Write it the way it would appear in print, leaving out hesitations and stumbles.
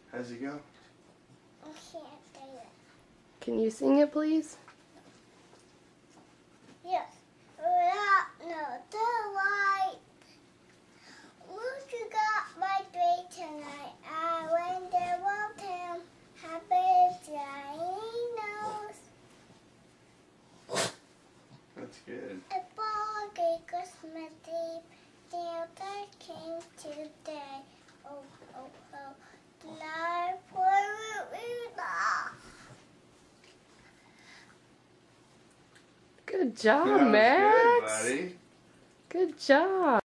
How's it go? I can't do it. Can you sing it, please? Yes. Without no delight. Look, you got my day tonight. I went there with him. Happy shiny nose. That's good. A boggy Christmas Eve. Santa came today. Oh, oh, oh. Tonight for Rudolph. Good job, That was Max. good, buddy. Good job.